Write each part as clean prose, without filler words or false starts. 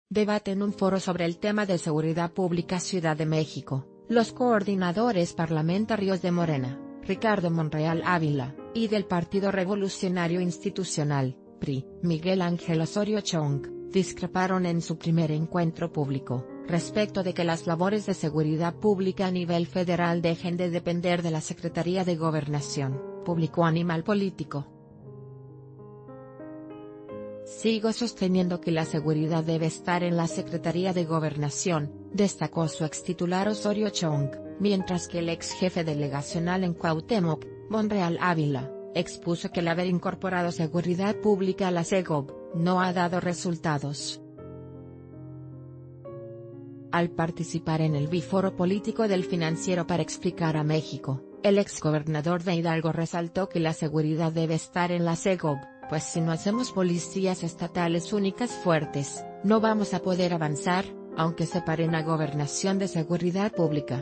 Debate en un foro sobre el tema de seguridad pública Ciudad de México, los coordinadores parlamentarios de Morena, Ricardo Monreal Ávila, y del Partido Revolucionario Institucional, PRI, Miguel Ángel Osorio Chong, discreparon en su primer encuentro público, respecto de que las labores de seguridad pública a nivel federal dejen de depender de la Secretaría de Gobernación, publicó Animal Político. Sigo sosteniendo que la seguridad debe estar en la Secretaría de Gobernación, destacó su extitular Osorio Chong, mientras que el ex jefe delegacional en Cuauhtémoc, Monreal Ávila, expuso que el haber incorporado seguridad pública a la SEGOV, no ha dado resultados. Al participar en el biforo político del Financiero para explicar a México, el exgobernador de Hidalgo resaltó que la seguridad debe estar en la SEGOV, pues si no hacemos policías estatales únicas fuertes, no vamos a poder avanzar, aunque separen a Gobernación de seguridad pública.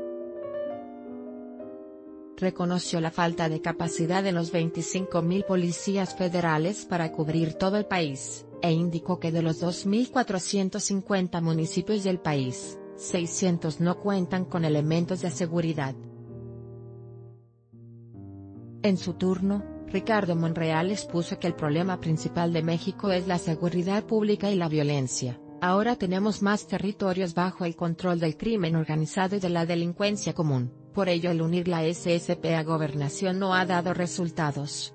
Reconoció la falta de capacidad de los 25,000 policías federales para cubrir todo el país, e indicó que de los 2,450 municipios del país, 600 no cuentan con elementos de seguridad. En su turno, Ricardo Monreal expuso que el problema principal de México es la seguridad pública y la violencia. Ahora tenemos más territorios bajo el control del crimen organizado y de la delincuencia común, por ello el unir la SSP a Gobernación no ha dado resultados.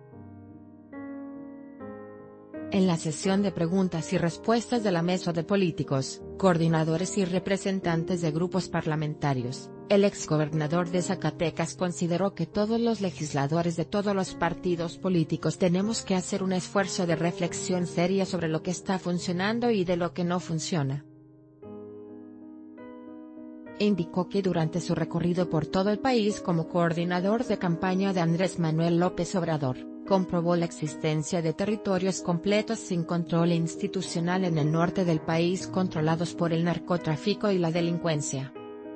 En la sesión de preguntas y respuestas de la mesa de políticos, coordinadores y representantes de grupos parlamentarios, el exgobernador de Zacatecas consideró que todos los legisladores de todos los partidos políticos tenemos que hacer un esfuerzo de reflexión seria sobre lo que está funcionando y de lo que no funciona. Indicó que durante su recorrido por todo el país como coordinador de campaña de Andrés Manuel López Obrador, comprobó la existencia de territorios completos sin control institucional en el norte del país controlados por el narcotráfico y la delincuencia.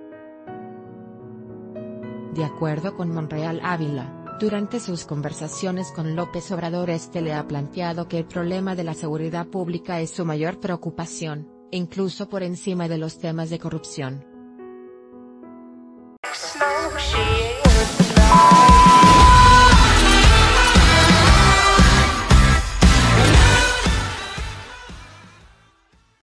De acuerdo con Monreal Ávila, durante sus conversaciones con López Obrador le ha planteado que el problema de la seguridad pública es su mayor preocupación, incluso por encima de los temas de corrupción.